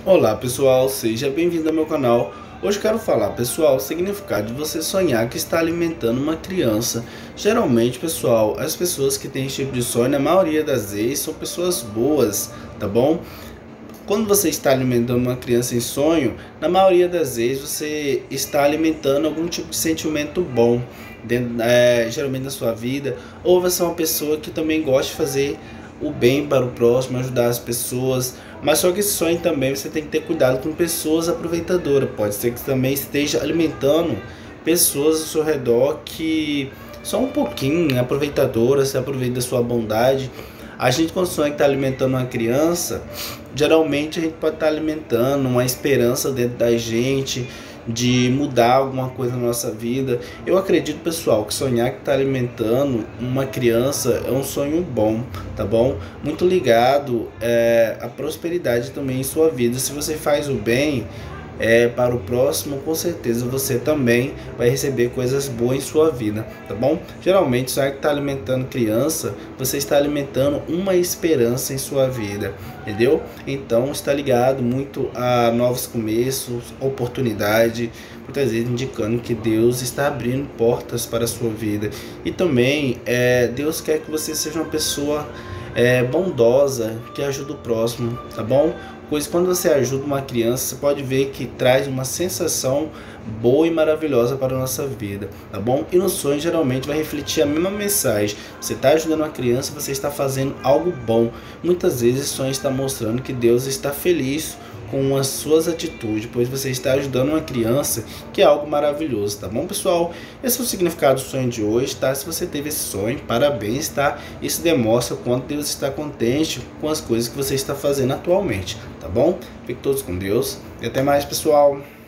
Olá pessoal, seja bem-vindo ao meu canal. Hoje eu quero falar, pessoal, o significado de você sonhar que está alimentando uma criança. Geralmente, pessoal, as pessoas que têm esse tipo de sonho, na maioria das vezes, são pessoas boas, tá bom? Quando você está alimentando uma criança em sonho, na maioria das vezes você está alimentando algum tipo de sentimento bom, geralmente na sua vida, ou você é uma pessoa que também gosta de fazer o bem para o próximo, ajudar as pessoas, mas só que esse sonho também você tem que ter cuidado com pessoas aproveitadoras. Pode ser que também esteja alimentando pessoas ao seu redor que são um pouquinho aproveitadoras, se aproveitam da sua bondade. A gente, quando sonha que está alimentando uma criança, geralmente a gente pode estar alimentando uma esperança dentro da gente de mudar alguma coisa na nossa vida. Eu acredito, pessoal, que sonhar que está alimentando uma criança é um sonho bom, tá bom? Muito ligado à prosperidade também em sua vida. Se você faz o bem para o próximo, com certeza você também vai receber coisas boas em sua vida, tá bom? Geralmente, só que está alimentando criança, você está alimentando uma esperança em sua vida, entendeu? Então, está ligado muito a novos começos, oportunidade, muitas vezes indicando que Deus está abrindo portas para a sua vida. E também, Deus quer que você seja uma pessoa bondosa, que ajuda o próximo, tá bom? Pois quando você ajuda uma criança, você pode ver que traz uma sensação boa e maravilhosa para a nossa vida, tá bom? E no sonho geralmente vai refletir a mesma mensagem. Você está ajudando uma criança, você está fazendo algo bom. Muitas vezes o sonho está mostrando que Deus está feliz com as suas atitudes, pois você está ajudando uma criança, que é algo maravilhoso, tá bom, pessoal? Esse é o significado do sonho de hoje, tá? Se você teve esse sonho, parabéns, tá? Isso demonstra o quanto Deus está contente com as coisas que você está fazendo atualmente, tá bom? Fiquem todos com Deus e até mais, pessoal!